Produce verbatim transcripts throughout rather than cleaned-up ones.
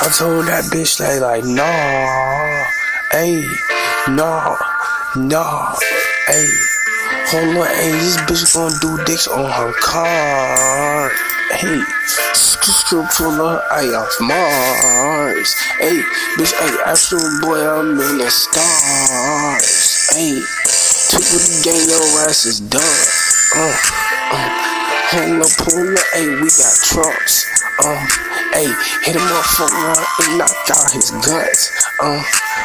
I told that bitch they like, nah, ayy, nah, nah, ayy. Hold on, ayy, this bitch gonna do dicks on her car. Hey, skip pull up, ayy, off Mars. Ayy, bitch, ayy, actual boy, I'm in the stars. Ayy, took with the gang, your ass is done. Uh, uh, hold up, pull up, ayy, we got trumps. Um, ayy, hit him up for one and knock out his guts. Um,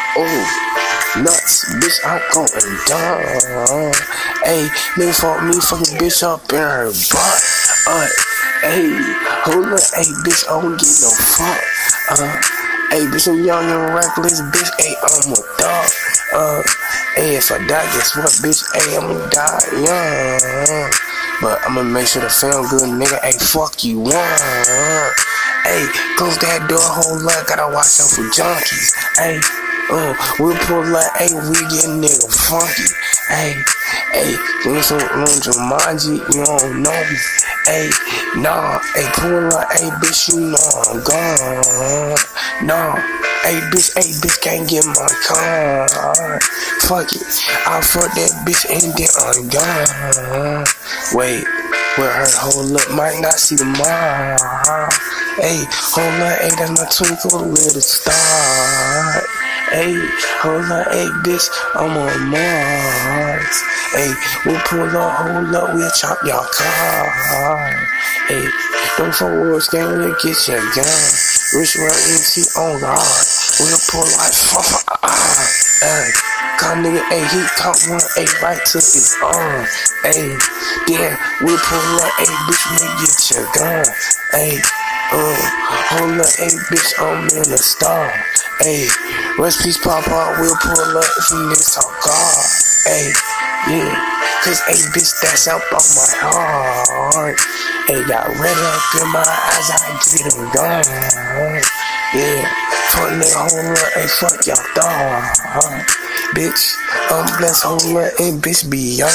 oh, nuts, bitch, I'm going down. Ayy, nigga fuck me, fucking bitch up in her butt. Uh, ayy, hold up, ayy, bitch, I don't give no fuck. Uh, ayy, bitch, I'm young and reckless, bitch, ayy, I'm a dog. Uh, ayy, if I die, guess what, bitch, ayy, I'ma die young. But I'ma make sure to feel good, nigga, ayy, fuck you, one. Ayy, close that door, hold up, gotta watch out for junkies. Ayy, uh, we pull up, ayy, we get nigga funky. Ayy, ayy, you some Jumanji, you don't know me. Ayy, nah, ayy, pull up, ayy, bitch, you know I'm gone. Nah, ayy, bitch, ayy, bitch, can't get my car. Fuck it, I'll fuck that bitch and then I'm gone. Wait, with her, hold up, might not see the mark. Ayy, hold up, ayy, that's my twinkle little star. Ayy, hold up, ayy, bitch, I'm on Mars. Ayy, we'll pull up, hold up, we'll chop y'all car. Ayy, don't forward scan, we'll get your gun. Rich Run M C on guard. We'll pull like fuck. Ayy, come nigga, ayy, he caught one, ayy, right to his arm. Ayy, then we'll pull up, ayy, bitch, we'll get your gun. Ayy, uh, hold up, ayy, bitch, I'm in the star. Ayy, recipes pop out, we'll pull up if you niggas talk God. Ayy, yeah, cause ayy, bitch, that's up on my heart. Ayy, got red up in my eyes, I get them gone. Yeah, fuck nigga, hold up, ayy, fuck y'all thought. Bitch, I'm blessed, hold up, ayy, bitch, beyond.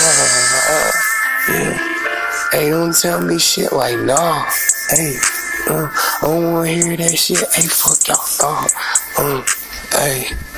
Yeah, ayy, don't tell me shit like nah. Ayy, uh, I don't wanna hear that shit, ayy, fuck y'all thought. Um, ayy.